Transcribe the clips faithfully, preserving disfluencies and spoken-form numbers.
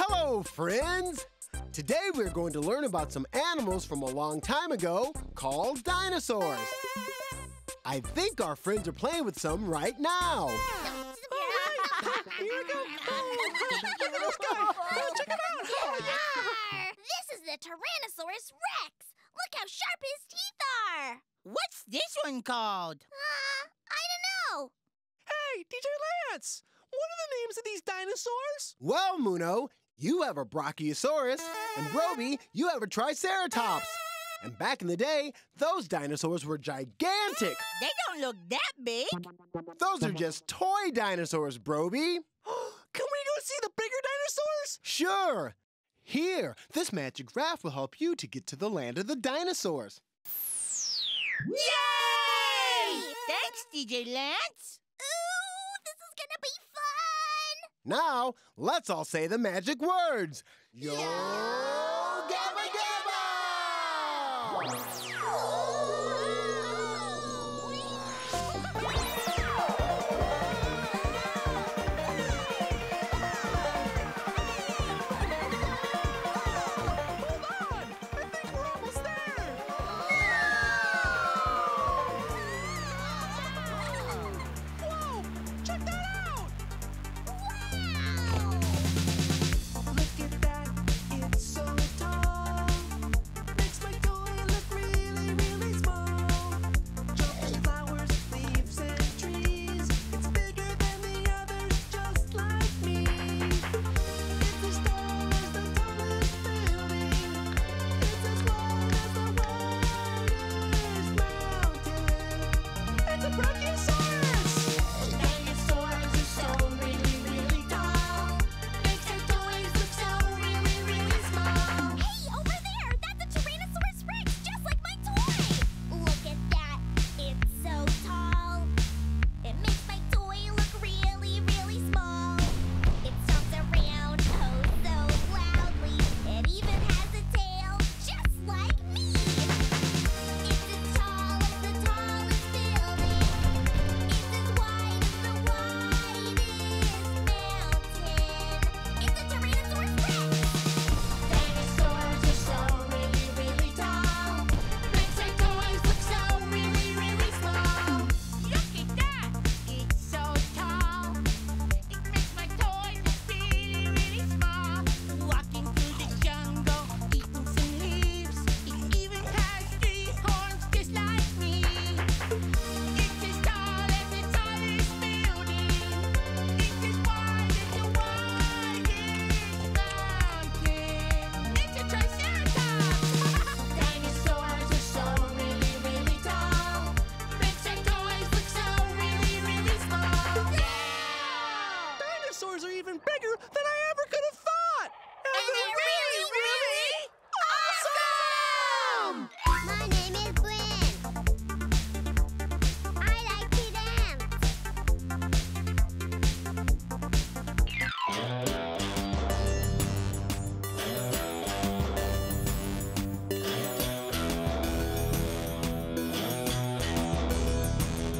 Hello, friends! Today we're going to learn about some animals from a long time ago called dinosaurs. I think our friends are playing with some right now. Here we go. Oh, look at this guy. Oh, check him out. Oh, yeah. This is the Tyrannosaurus Rex. Look how sharp his teeth are. What's this one called? Uh, I don't know. Hey, D J Lance. What are the names of these dinosaurs? Well, Muno, you have a Brachiosaurus, and Broby, you have a Triceratops. And back in the day, those dinosaurs were gigantic. They don't look that big. Those are just toy dinosaurs, Broby. Can we go see the bigger dinosaurs? Sure. Here, this magic raft will help you to get to the land of the dinosaurs. Yay! Thanks, D J Lance. Ooh, this is gonna be fun. Now, let's all say the magic words. Yo, Gabba Gabba!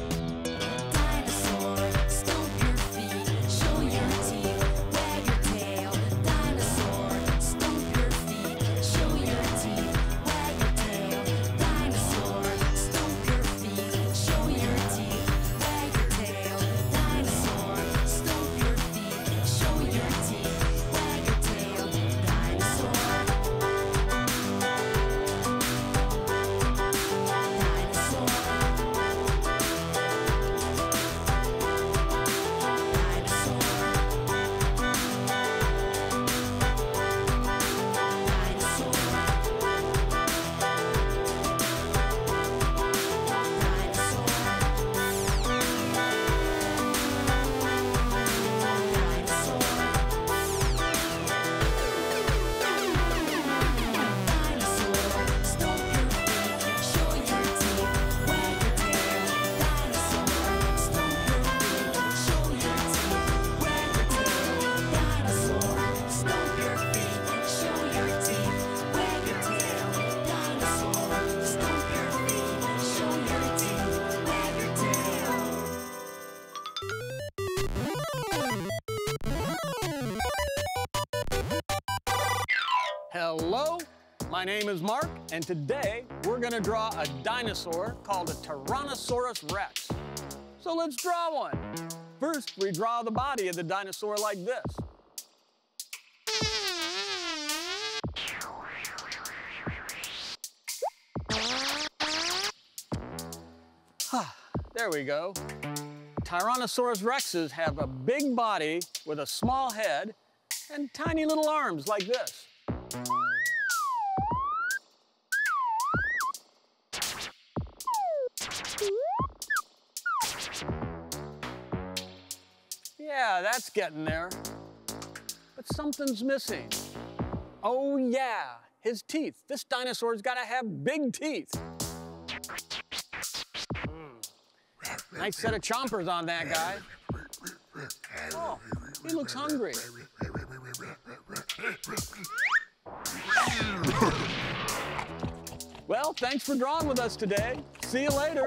Dinosaur, stomp your feet, show your teeth, wag your tail. Hello, my name is Mark, and today we're gonna draw a dinosaur called a Tyrannosaurus Rex. So let's draw one. First, we draw the body of the dinosaur like this. There we go. Tyrannosaurus Rexes have a big body with a small head and tiny little arms like this. Yeah, that's getting there. But something's missing. Oh yeah, his teeth. This dinosaur's gotta have big teeth. Nice set of chompers on that guy. Oh, he looks hungry. Well, thanks for drawing with us today. See you later.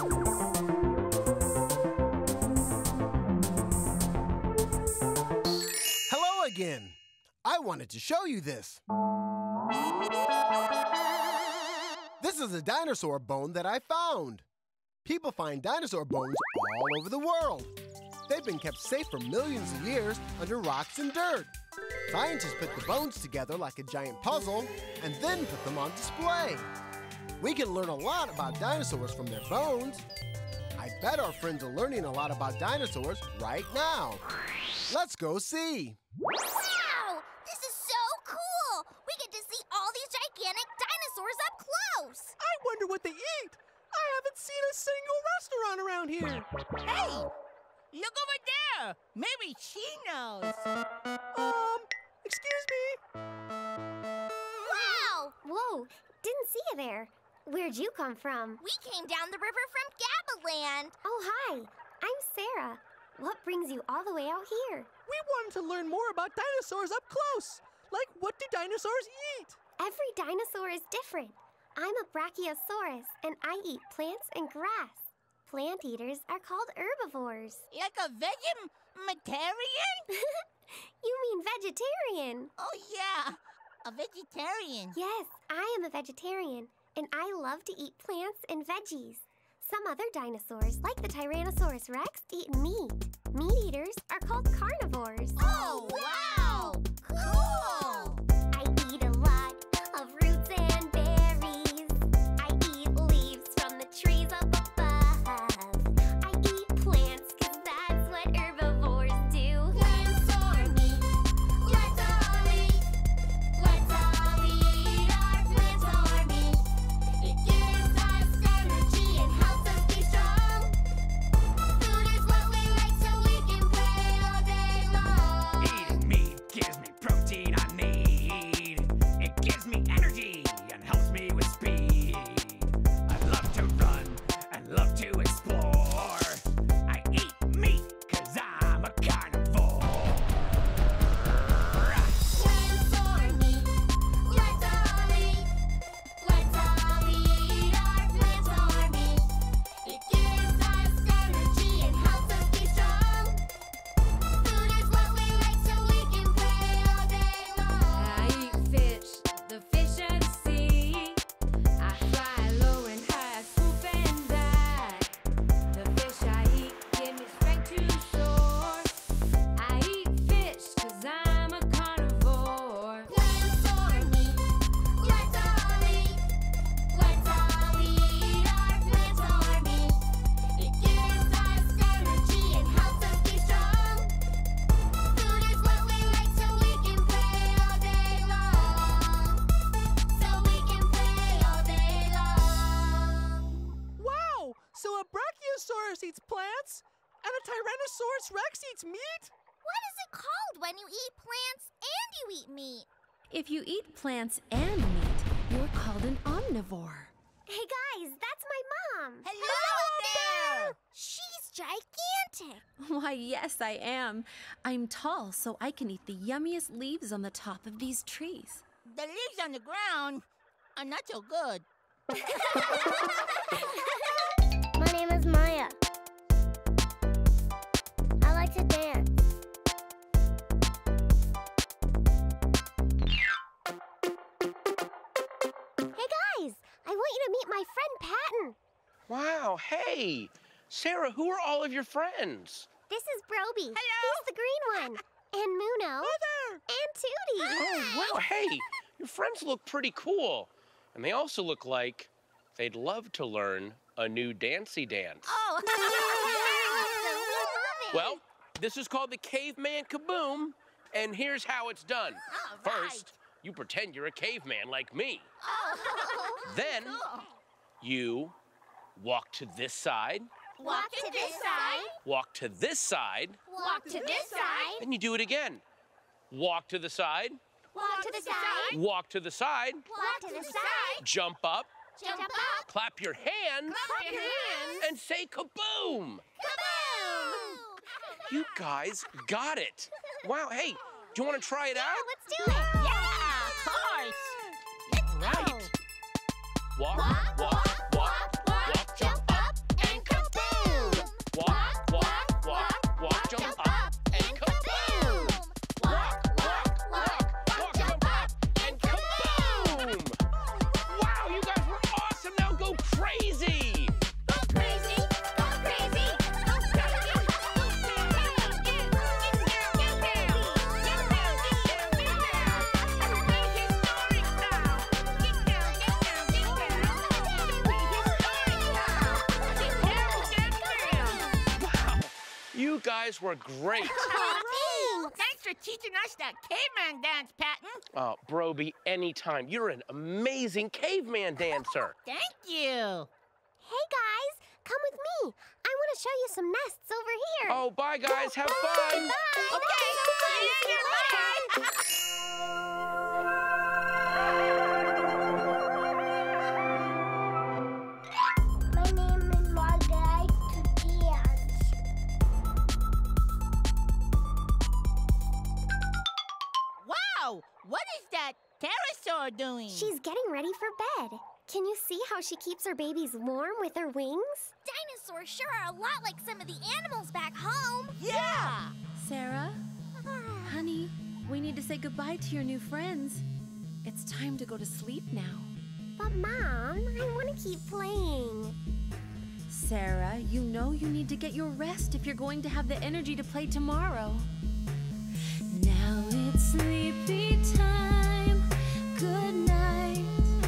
Hello again. I wanted to show you this. This is a dinosaur bone that I found. People find dinosaur bones all over the world. They've been kept safe for millions of years under rocks and dirt. Scientists put the bones together like a giant puzzle and then put them on display. We can learn a lot about dinosaurs from their bones. I bet our friends are learning a lot about dinosaurs right now. Let's go see. Wow! This is so cool! We get to see all these gigantic dinosaurs up close! I wonder what they eat. I haven't seen a single restaurant around here. Hey, look over there. Maybe she knows. Um, excuse me. Wow! Whoa, didn't see you there. Where'd you come from? We came down the river from Gabaland. Oh, hi. I'm Sarah. What brings you all the way out here? We wanted to learn more about dinosaurs up close. Like, what do dinosaurs eat? Every dinosaur is different. I'm a Brachiosaurus, and I eat plants and grass. Plant eaters are called herbivores. Like a vegetarian? You mean vegetarian? Oh, yeah, a vegetarian. Yes, I am a vegetarian, and I love to eat plants and veggies. Some other dinosaurs, like the Tyrannosaurus Rex, eat meat. Meat eaters are called carnivores. Oh, wow! Cool! I eat a lot of roots and berries. I eat leaves from the trees up above. I eat plants, cause that's what herbivores do. Plants or meat, let's all eat. Let's all eat our plants or meat. It gives us energy and helps us be strong. Food is what we like so we can play all day long. Eating meat gives me protein I need. It gives me energy and helps me with speed. I love to run and love to explore. I eat meat cause I'm a carnivore. Plants or meat, let's all eat. Let's all eat our plants or meat. It gives us energy and helps us be strong. Food is what we like so we can play all day long. I eat fish, the fish of the sea. I fly low and high, swoop and dive. The fish I eat give me strength to soar. I eat fish cause I'm a carnivore. Plants or meat, let's all eat. Let's all eat our plants or meat. It gives us energy and helps us be strong. Food is what we like so we can play all day long. So we can play all day long. Wow, so a Brachiosaurus eats plants, and a Tyrannosaurus Rex eats meat? What is it called when you eat plants and you eat meat? If you eat plants and meat, you're called an omnivore. Hey guys, that's my mom. Hello, there. She's gigantic. Why, yes, I am. I'm tall, so I can eat the yummiest leaves on the top of these trees. The leaves on the ground are not so good. My name is Maya. I like to dance. hey. Sarah, who are all of your friends? This is Broby. Hello. He's the green one. And Muno. Mother! And Tootie. Oh, wow, hey. Your friends look pretty cool. And they also look like they'd love to learn a new dancey dance. Oh, Well, this is called the Caveman Kaboom, and here's how it's done. All right. First, you pretend you're a caveman like me. Oh. Then, Cool. you walk to this side, Walk to this side. walk to this side, Walk to this side. and you do it again. Walk to the side, Walk to the side. walk to the side, Walk to the side. jump up, Jump up. clap your hands, Clap your hands. and say kaboom. Kaboom! You guys got it. Wow, hey, do you want to try it Yeah, out? let's do it. Yeah, of course. Let's go. Right. Walk, walk, walk, walk, walk, jump up, and kaboom. Walk, walk, walk, walk, jump up, and kaboom. Walk, walk, walk, walk, jump up, and kaboom. Wow, you guys were awesome. Now go crazy. Go crazy. Go crazy. Go crazy. Wow, you guys were great. Oh, Thanks for teaching us that caveman dance, Patton. Oh, Broby, anytime. You're an amazing caveman dancer. Thank you. Hey guys, come with me. I want to show you some nests over here. Oh, bye, guys. Have fun. Bye. Okay, see you later. Bye. My name is Margaret. I like to dance. Wow, what is that pterosaur doing? She's getting ready for bed. Can you see how she keeps her babies warm with her wings? Dinosaurs sure are a lot like some of the animals back home. Yeah. Sarah, honey, we need to say goodbye to your new friends. It's time to go to sleep now. But Mom, I want to keep playing. Sarah, you know you need to get your rest if you're going to have the energy to play tomorrow. Now it's sleepy time. Good night.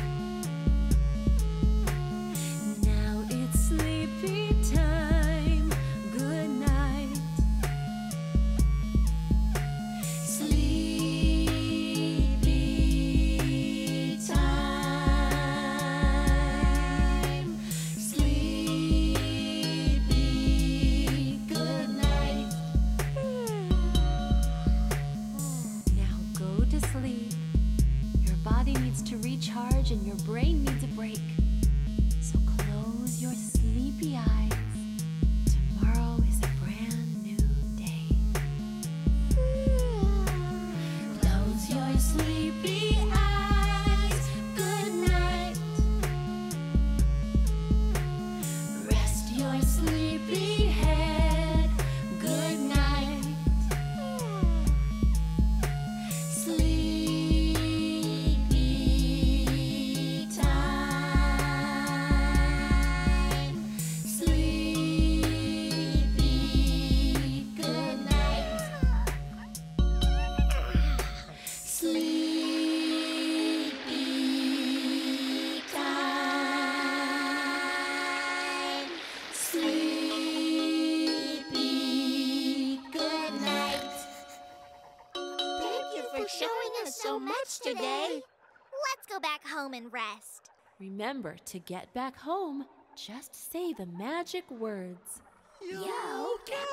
Now it's sleepy time. Good night. Sleepy time. Sleepy. Good night. Now go to sleep. Your body needs to recharge and your brain needs a break. So close your sleepy eyes. Tomorrow is a brand new day. Close your sleepy eyes. Good night. Rest your sleepy head. Good night. Sleepy time. Sleepy. Good night. Sleepy time. Sleepy. Good night. Thank you for showing us so much today. Let's go back home and rest. Remember, to get back home, just say the magic words. Yo, Kappa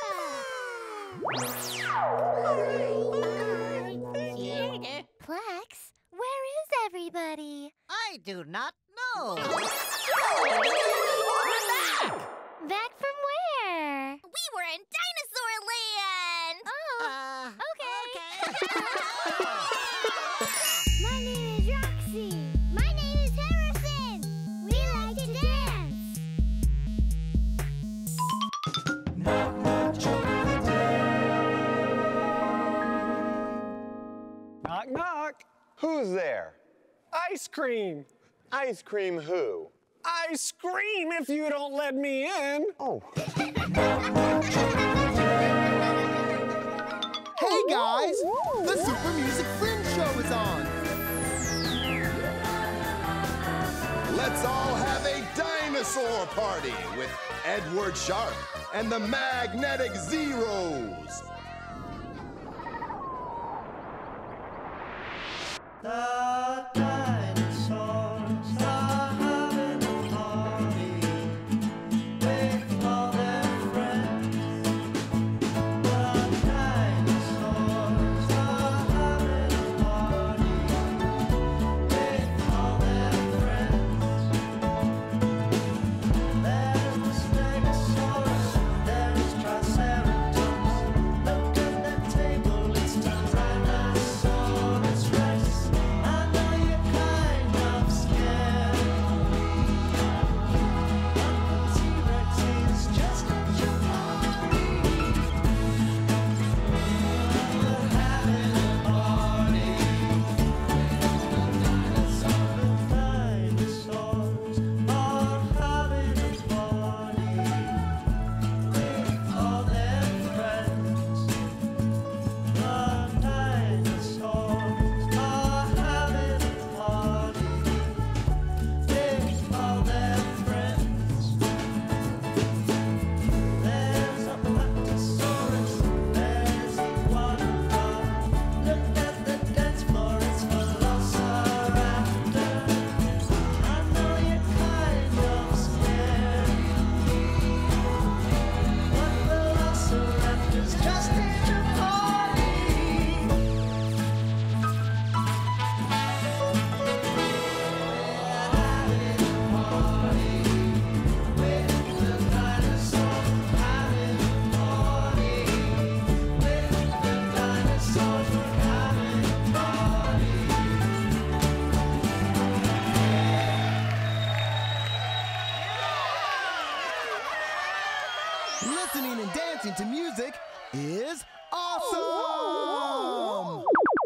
See you later. Plex, where is everybody? I do not know. Back from where? We were in Dinosaur Land! Oh, Uh, okay. okay. My name is Roxy. My name is Harrison. We like to dance. Knock, knock. Who's there? Ice cream. Ice cream who? I scream if you don't let me in. Oh. Hey guys, the Super Music Friends Show is on. Let's all have a dinosaur party with Edward Sharp and the Magnetic Zeros. The dinosaurs are having a party with all their friends. The dinosaurs are having a party with all their friends. There's the Stegosaurus, there's Triceratops. Look at that table, it's Tyrannosaurus Rex. I know you're kind of scared, but the T-Rex is just at your party. We're having a party. Dinosaurs are having a party with all their friends. The dinosaurs are having a party with all their friends. There's a Pachysaurus, there's Iguanodon. Look at the dance floor, it's Velociraptor. I know you're kind of scared, but Velociraptor's just at your party. Listening and dancing to music is awesome!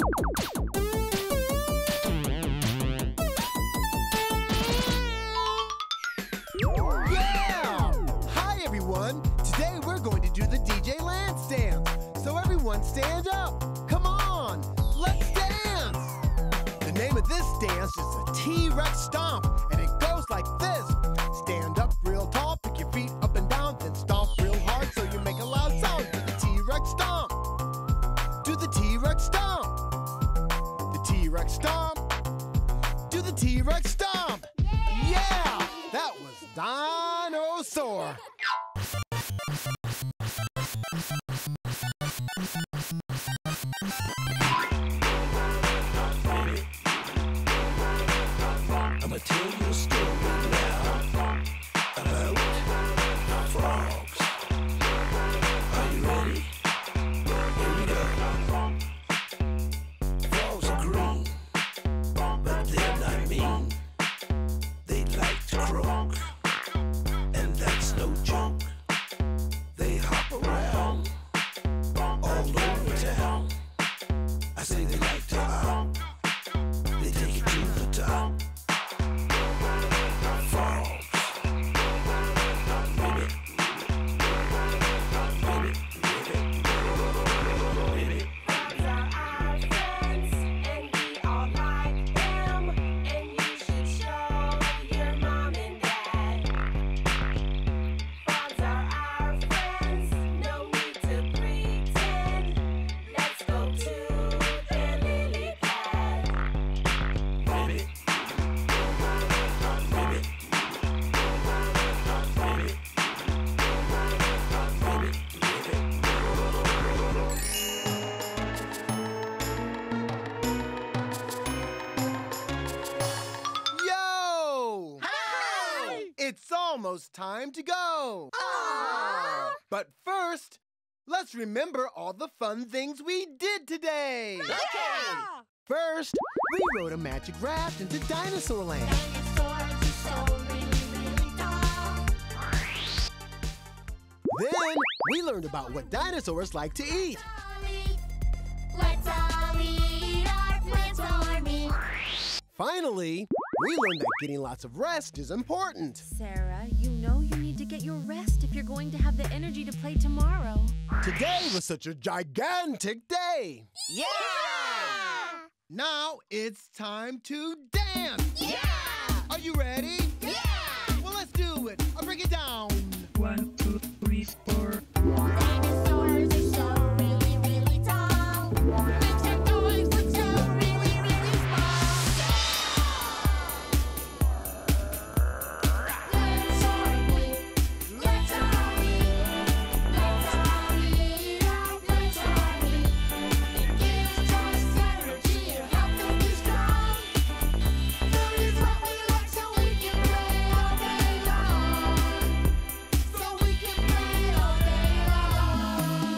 Yeah! Hi everyone! Today we're going to do the D J Lance dance. So everyone stand up! Come on! Let's dance! The name of this dance is a T-Rex stomp, and it goes like this. Stand up real tall, pick your feet up and down, then stomp real hard so you make a loud sound. Do the T-Rex stomp. Do the T-Rex stomp. The T-Rex stomp. Do the T-Rex stomp. Yeah! That was Dinosaur. I'ma tell you a story now about frogs. Are you ready? Here we go. Frogs are green, but they're not mean. They like to croak, and that's no joke. They hop around all over town. I say they like to hop. They take it to the top. Frogs. Ribbit. Ribbit. Ribbit. Ribbit. Frogs are our friends, and we all like them. And you should show your mom and dad. Frogs are our friends, no need to pretend. Let's go to their lily pad. Ribbit. Ribbit. Ribbit. Ribbit. Yo! Hi! It's almost time to go. But first, let's remember all the fun things we did today. First, we rode a magic raft into Dinosaur Land. Dinosaurs are so really, really tall. Then, we learned about what dinosaurs like to eat. Let's all eat our plants for me. Finally, we learned that getting lots of rest is important. Sarah, you know you need to get your rest if you're going to have the energy to play tomorrow. Today was such a gigantic day. Yeah! Now it's time to dance. Yeah! Are you ready? Yeah! Well, let's do it. I'll break it down. One, two, three, four. Dinosaurs are so really, really tall. Makes their toys look so really, really small. Let's all eat. Let's all eat. Let's all eat. Let's all eat. It gives us energy. It helps us be strong. Food is what we like, so we can play all day long. So we can play all day long.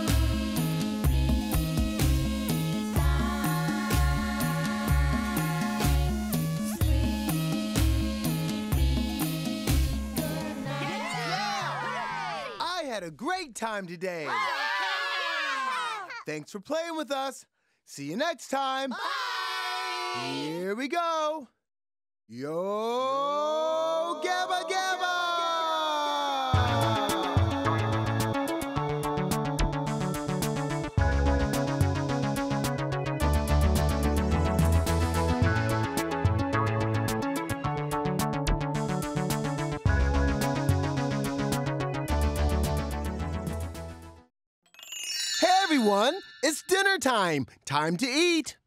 I had a great time today. Thanks for playing with us. See you next time. Here we go. Yo, Gabba Gabba! Hey everyone, it's dinner time. Time to eat.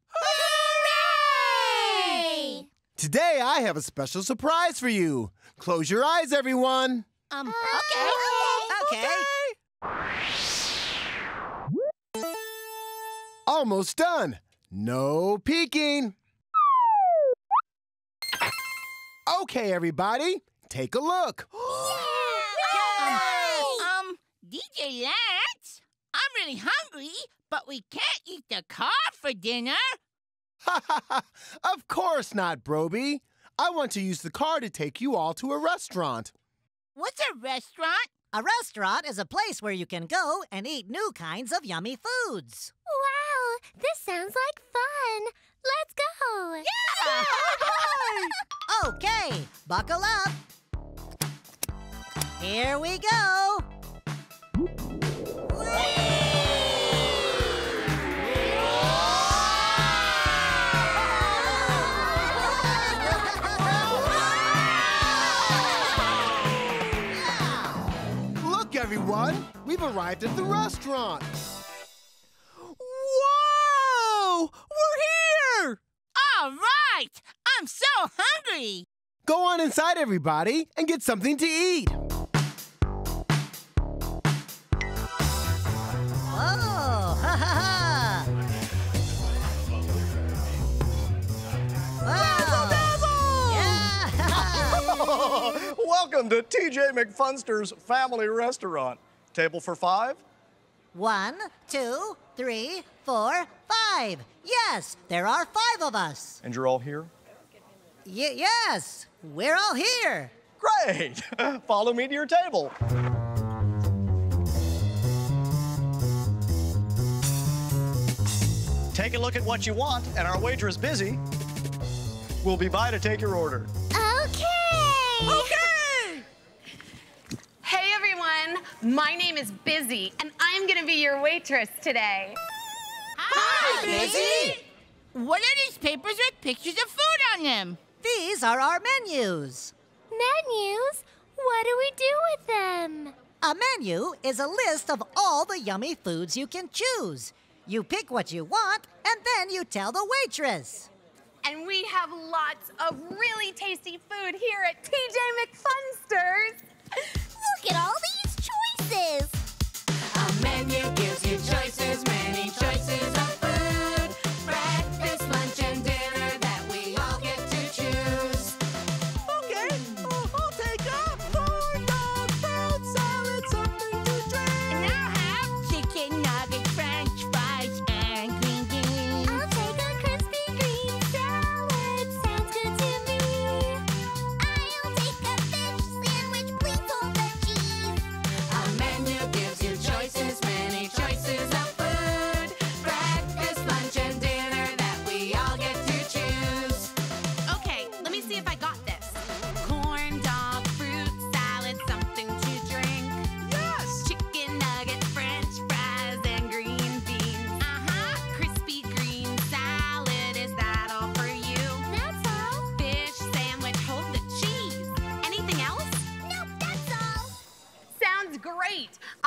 Hooray! Today I have a special surprise for you. Close your eyes, everyone. Um, okay. Okay. Almost done. No peeking. Okay, everybody, take a look. Um, D J Lance, I'm really hungry, but we can't eat the car for dinner. Of course not, Broby. I want to use the car to take you all to a restaurant. What's a restaurant? A restaurant is a place where you can go and eat new kinds of yummy foods. Wow, this sounds like fun. Let's go. Yeah! Okay, buckle up. Here we go. Look, everyone, we've arrived at the restaurant. Whoa! We're here! All right, I'm so hungry. Go on inside, everybody, and get something to eat. Oh, ha ha ha! Wow! Yeah! Welcome to T J McFunster's Family Restaurant. Table for five? One, two, three, four, five. Yes, there are five of us. And you're all here? Y- yes, we're all here. Great! Follow me to your table. Take a look at what you want, and our waiter is busy. We'll be by to take your order. Okay. Okay! Hey everyone, my name is Busy, and I'm gonna be your waitress today. Hi, Busy. What are these papers with pictures of food on them? These are our menus. Menus? What do we do with them? A menu is a list of all the yummy foods you can choose. You pick what you want, and then you tell the waitress. And we have lots of really tasty food here at T J McFunsters. Look at all these choices. A menu gives you choices, many choices of food. Breakfast, lunch, and dinner that we all get to choose. Okay, oh, I'll take a corn dog, fruit salad, something to drink. And I'll have chicken nuggets, french fries, and green beans. I'll take a crispy green salad. Sounds good to me. I'll take a fish sandwich. Please hold the cheese. A menu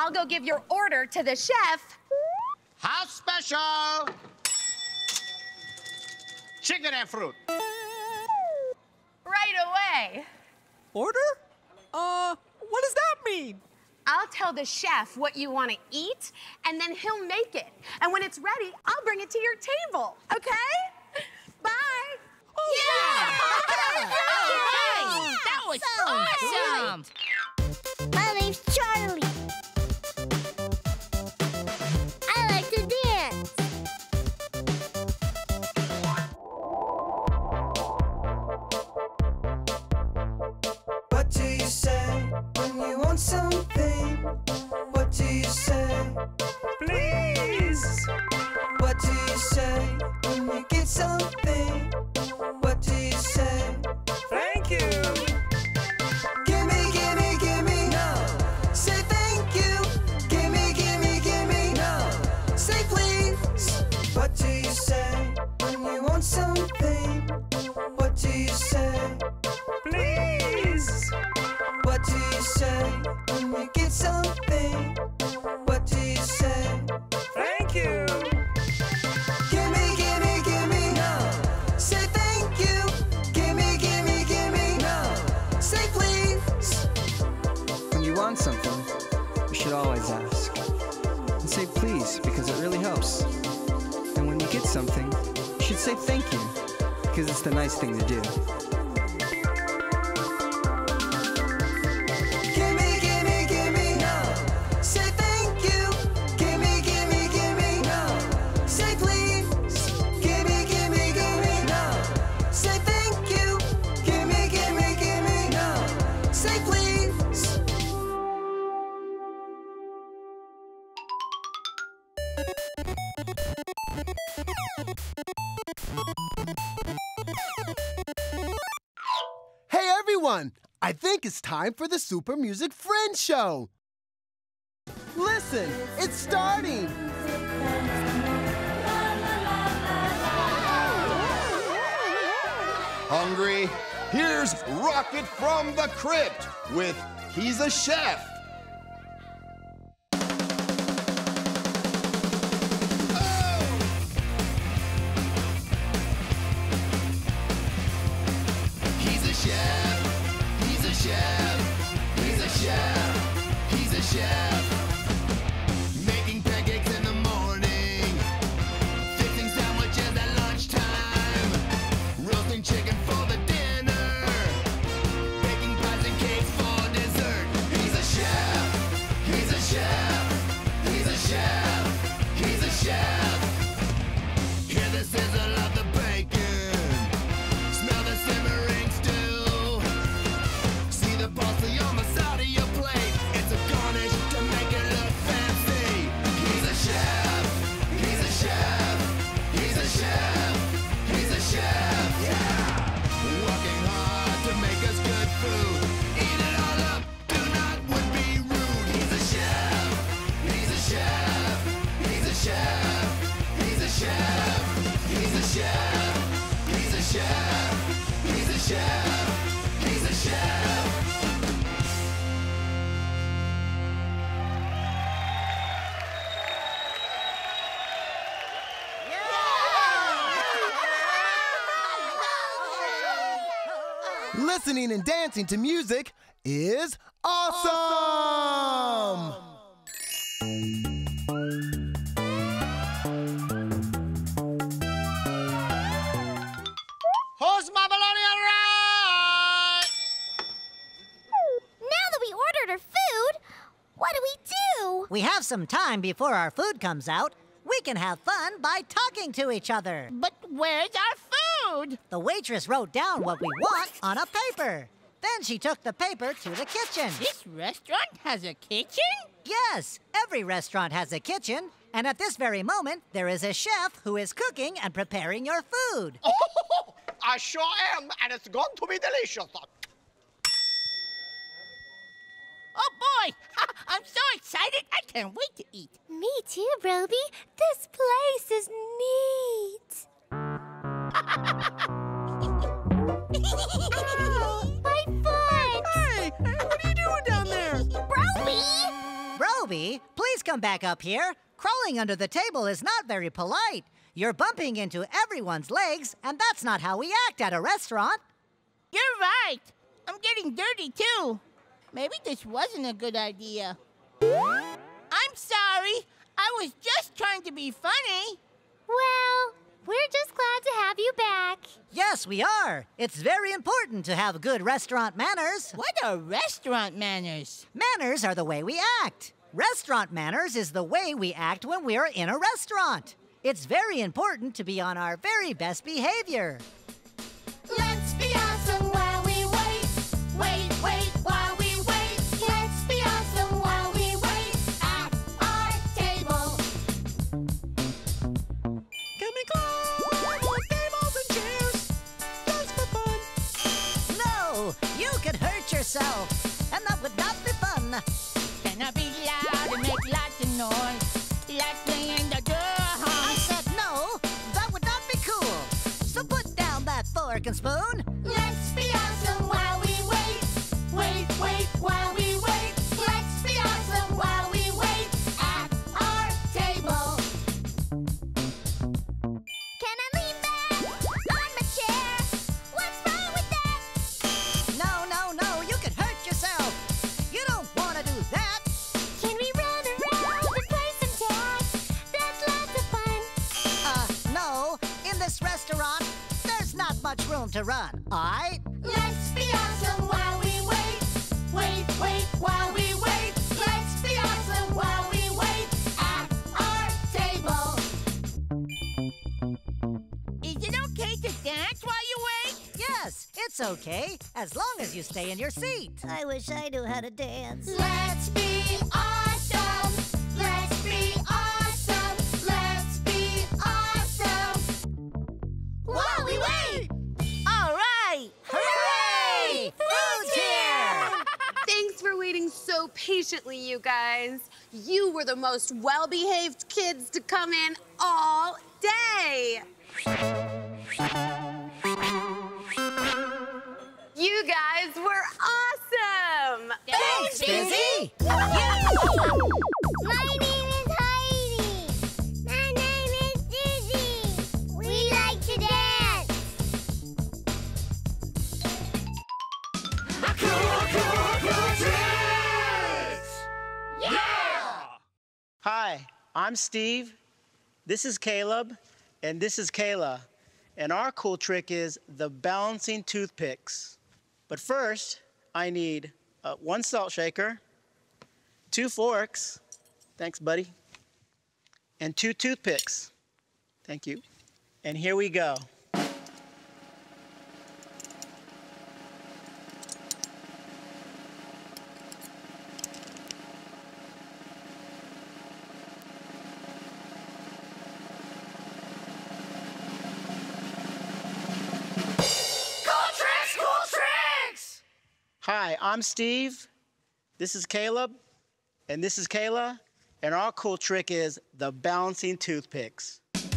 I'll go give your order to the chef. House special! Chicken and fruit. Right away. Order? Uh, what does that mean? I'll tell the chef what you want to eat, and then he'll make it. And when it's ready, I'll bring it to your table, okay? Bye. Oh, yeah! Hey, that was awesome! My name's Charlie. I like to dance. What do you say when you want something? What do you say? Please. What do you say when you get something? What do you say? Thank you. Gimme, gimme, gimme. No. Say thank you. Gimme, gimme, gimme. No. Say please. What do you say when you want something? What do you say? Please. What do you say when you get something? What do you say? Thank you. Gimme, gimme, gimme. No. Say thank you. Gimme, gimme, gimme. No. Say please. When you want something, you should always ask. And say please, because it really helps. And when you get something, you should say thank you, because it's the nice thing to do. Gimme, gimme, gimme. No. Say thank you. Gimme, gimme, gimme. No. Say please. Gimme, gimme, gimme. No. Say thank you. Gimme, gimme, gimme. No. Say please. Hey everyone! I think it's time for the Super Music Friends Show. Listen, it's starting. Hungry? Here's Rocket from the Crypt with He's a Chef. He's a chef. He's a chef. He's a chef. He's a chef. Making pancakes in the morning. Fixing sandwiches at lunchtime. Roasting chicken for the dinner. Baking pies and cakes for dessert. He's a chef. He's a chef. He's a chef. He's a chef. Hear the sizzle of the bacon. Smell the simmering stew. See the parsley on the side of your plate. It's a garnish to make it look fancy. He's a chef. He's a chef. He's a chef. He's a chef. Yeah. Working hard to make us good food. Eat it all up. Do not would be rude. He's a chef. He's a chef. He's a chef. He's a chef. He's a chef. He's a chef. He's a chef. He's a chef. Listening and dancing to music is awesome! Who's my bologna right? Now that we ordered our food, what do we do? We have some time before our food comes out. We can have fun by talking to each other. But where's our food? The waitress wrote down what we want on a paper. Then she took the paper to the kitchen. This restaurant has a kitchen? Yes, every restaurant has a kitchen. And at this very moment, there is a chef who is cooking and preparing your food. Oh, I sure am, and it's going to be delicious. Oh boy, I'm so excited. I can't wait to eat. Me too, Roby. This place is neat. My foot! Hey, what are you doing down there? Roby! Roby? Please come back up here. Crawling under the table is not very polite. You're bumping into everyone's legs, and that's not how we act at a restaurant. You're right. I'm getting dirty, too. Maybe this wasn't a good idea. I'm sorry. I was just trying to be funny. Well, we're just glad to have you back. Yes, we are. It's very important to have good restaurant manners. What are restaurant manners? Manners are the way we act. Restaurant manners is the way we act when we're in a restaurant. It's very important to be on our very best behavior. Let's be awesome while we wait. Wait, wait, while we wait. Let's be awesome while we wait at our table. Can we climb on tables and chairs just for fun? No, you could hurt yourself, and that would not be fun. Cannot be loud and make lots of noise, like playing the drum. I said no, that would not be cool. So put down that fork and spoon. Let's be awesome while we wait. Wait, wait, while we wait. Let's be awesome while we wait at our table. Can I lean back on my chair? What's wrong with that? No, no, no, you could hurt yourself. You don't want to do that. Can we run around and play some tag? That's lots of fun. Uh, no, in this restaurant, there's not much room to run, all right? Let's be awesome while we wait. Wait, wait, while we wait. Let's be awesome while we wait at our table. Is it okay to dance while you wait? Yes, it's okay, as long as you stay in your seat. I wish I knew how to dance. Let's be awesome. Let's be awesome. Let's be awesome while we wait. All right. Hooray! Food's here! Thanks for waiting so patiently, you guys. You were the most well-behaved kids to come in all day. You guys were awesome! Thanks, Busy! My name is Heidi. My name is Dizzy. We like to dance. Hi, I'm Steve. This is Caleb, and this is Kayla. And our cool trick is the balancing toothpicks. But first, I need uh, one salt shaker, two forks, thanks, buddy, and two toothpicks. Thank you. And here we go. Hi, I'm Steve. This is Caleb, and this is Kayla. And our cool trick is the balancing toothpicks.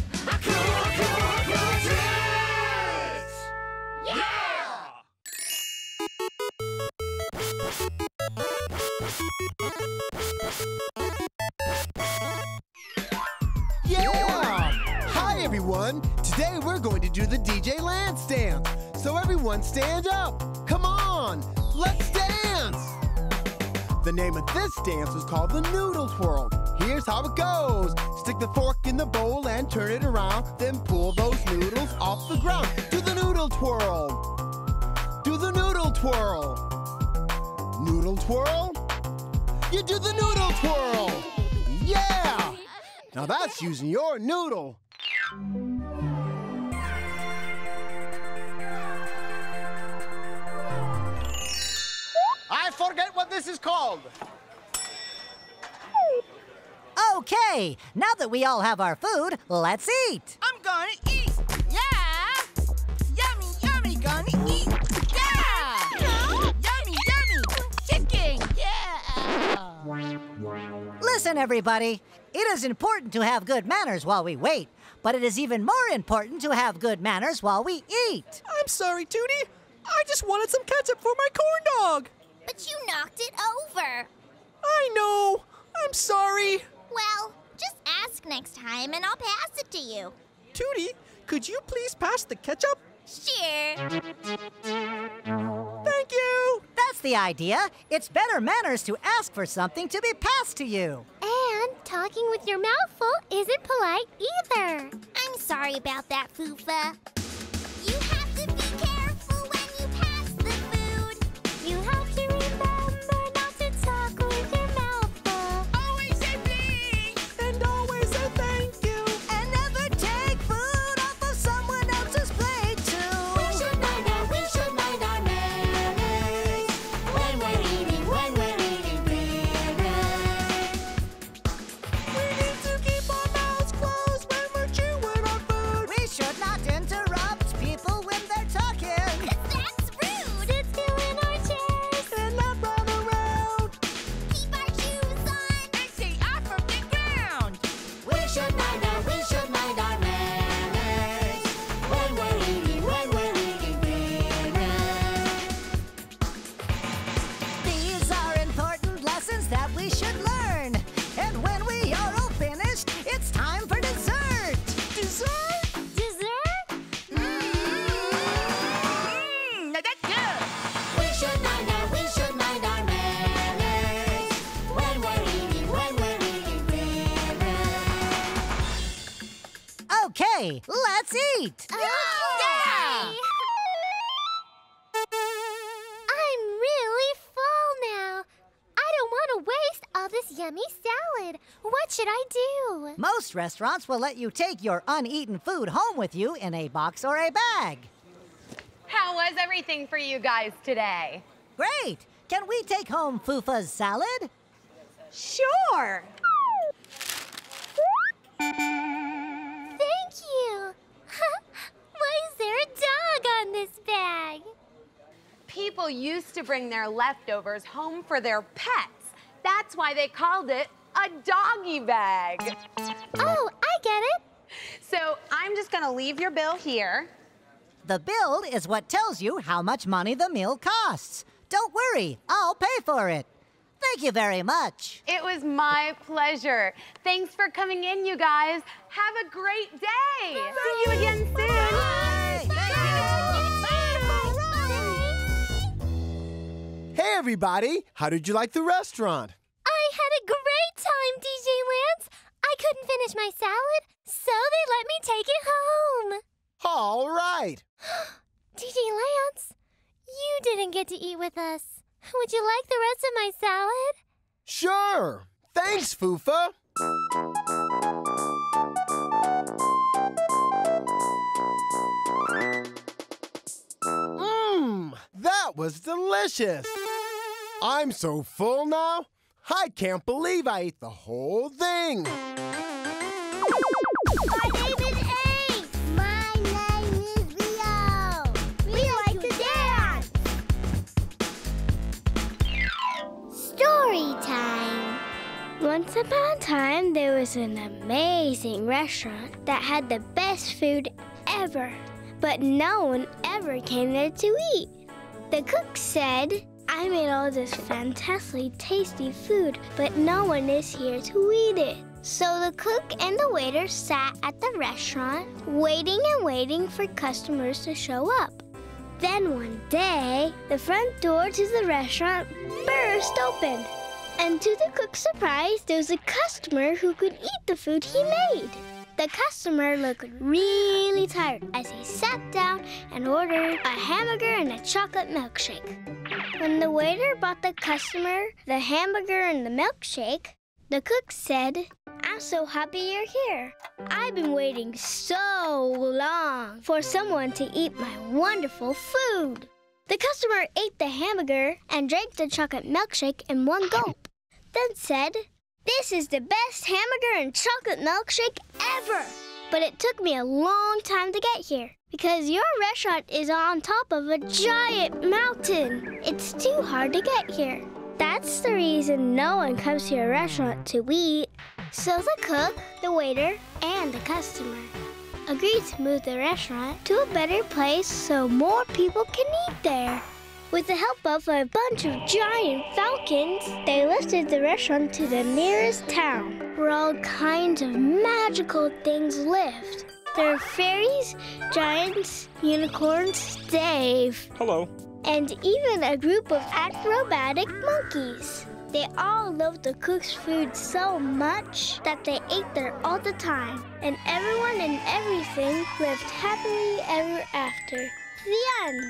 Yeah! Hi, everyone. Today we're going to do the D J Lance dance. So everyone stand up. Come on, let's dance. The name of this dance is called the Noodle Twirl. Here's how it goes. Stick the fork in the bowl and turn it around. Then pull those noodles off the ground. Do the noodle twirl. Do the noodle twirl. Noodle twirl. You do the noodle twirl. Yeah! Now that's using your noodle. I forget what this is called. Okay, now that we all have our food, let's eat. I'm gonna eat. Yeah. Yummy, yummy, gonna eat. Yeah. Yummy, yummy. Chicken. Yeah. Listen, everybody. It is important to have good manners while we wait, but it is even more important to have good manners while we eat. I'm sorry, Tootie. I just wanted some ketchup for my corn dog. But you knocked it over. I know. I'm sorry. Well, just ask next time and I'll pass it to you. Tootie, could you please pass the ketchup? Sure. Thank you. That's the idea. It's better manners to ask for something to be passed to you. And talking with your mouth full isn't polite either. I'm sorry about that, Fufa. You have to be careful when you pass the food. You have to remember not to talk with your mouth full. Always say please. And always say thank you. And never take food off of someone else's plate, too. We should mind our, we should mind our manners when we're eating, when we're eating dinner. We need to keep our mouths closed when we're chewing on food. We should not interrupt people when they're talking. That's rude. Sit still in our chairs And not run around. keep our shoes on. And stay off of the ground. We should mind our, we should mind our manners when we're eating, when we're eating dinner. These are important lessons that we should learn. And when we are all finished, it's time for dessert. Dessert? Dessert? Mmm, now that's good. We should mind our, we should mind our manners when we're eating, when we're eating dinner. Okay, let's eat. Yeah! I'm really full now. I don't want to waste all this yummy salad. What should I do? Most restaurants will let you take your uneaten food home with you in a box or a bag. How was everything for you guys today? Great! Can we take home Fufa's salad? Sure. Thank you. Why is there a dog on this bag? People used to bring their leftovers home for their pets. That's why they called it a doggy bag. Oh, I get it. So I'm just gonna leave your bill here. The bill is what tells you how much money the meal costs. Don't worry, I'll pay for it. Thank you very much. It was my pleasure. Thanks for coming in, you guys. Have a great day. See you again soon. Hey, everybody! How did you like the restaurant? I had a great time, D J Lance. I couldn't finish my salad, so they let me take it home. All right. D J Lance, you didn't get to eat with us. Would you like the rest of my salad? Sure. Thanks, Fufa. Mmm, that was delicious. I'm so full now, I can't believe I ate the whole thing. My name is Ace. My name is Rio. We, like to dance. Story time. Once upon a time, there was an amazing restaurant that had the best food ever, but no one ever came there to eat. The cook said, I made all this fantastically tasty food, but no one is here to eat it. So the cook and the waiter sat at the restaurant, waiting and waiting for customers to show up. Then one day, the front door to the restaurant burst open. And to the cook's surprise, there was a customer who could eat the food he made. The customer looked really tired as he sat down and ordered a hamburger and a chocolate milkshake. When the waiter brought the customer the hamburger and the milkshake, the cook said, I'm so happy you're here. I've been waiting so long for someone to eat my wonderful food. The customer ate the hamburger and drank the chocolate milkshake in one gulp, then said, This is the best hamburger and chocolate milkshake ever! But it took me a long time to get here because your restaurant is on top of a giant mountain. It's too hard to get here. That's the reason no one comes to your restaurant to eat. So the cook, the waiter, and the customer agreed to move the restaurant to a better place so more people can eat there. With the help of a bunch of giant falcons, they lifted the restaurant to the nearest town, where all kinds of magical things lived. There are fairies, giants, unicorns, Dave, Hello. and even a group of acrobatic monkeys. They all loved the cook's food so much that they ate there all the time, and everyone and everything lived happily ever after. The end.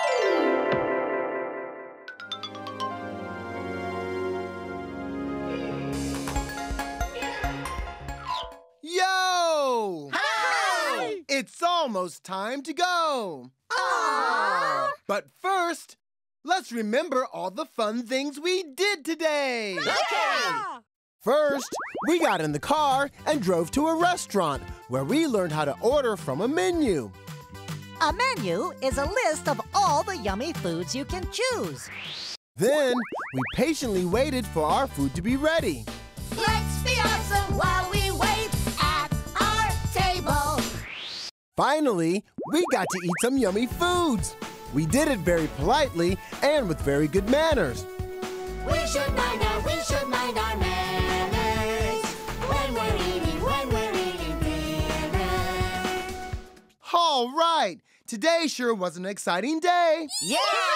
Yo! Hi! It's almost time to go. Aww! But first, let's remember all the fun things we did today. Okay! First, we got in the car and drove to a restaurant where we learned how to order from a menu. A menu is a list of all the yummy foods you can choose. Then, we patiently waited for our food to be ready. Let's be awesome while we wait at our table. Finally, we got to eat some yummy foods. We did it very politely and with very good manners. We should mind our, we should mind our manners when we're eating, when we're eating dinner. All right, today sure was an exciting day. Yeah!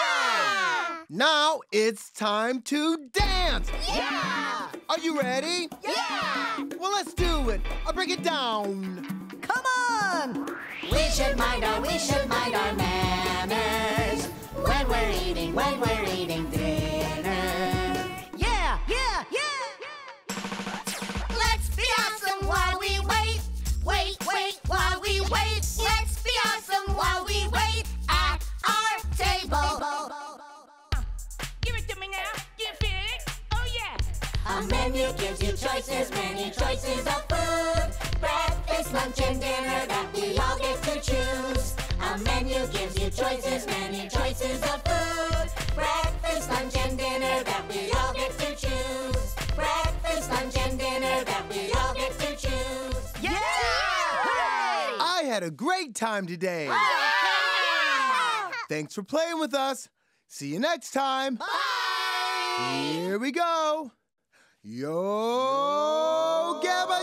Now it's time to dance. Yeah! Are you ready? Yeah! Well, let's do it. I'll break it down. Come on! We should mind our, we should mind our manners when we're eating, when we're eating dinner. Yeah, yeah, yeah! Let's be awesome while we wait, wait, wait, while we wait. Let's be awesome while we wait at our table. Give it to me now. Do you feel it? Oh, yeah. A menu gives you choices, many choices of food. Breakfast, lunch, and dinner that we all get to choose. A menu gives you choices, many choices of food. Breakfast, lunch, and dinner that we all get to choose. Breakfast, lunch, and dinner that we all get to choose. Yeah! Hooray! I had a great time today. Yeah! Thanks for playing with us. See you next time. Bye! Here we go. Yo, Gabba